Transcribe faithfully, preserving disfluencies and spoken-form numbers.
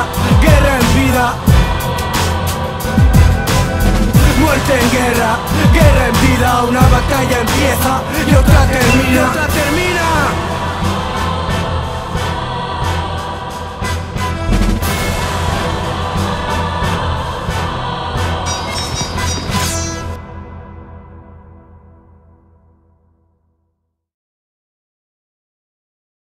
vida, guerra en vida. Muerte en guerra, guerra en vida. Una batalla empieza y otra termina, y otra termina.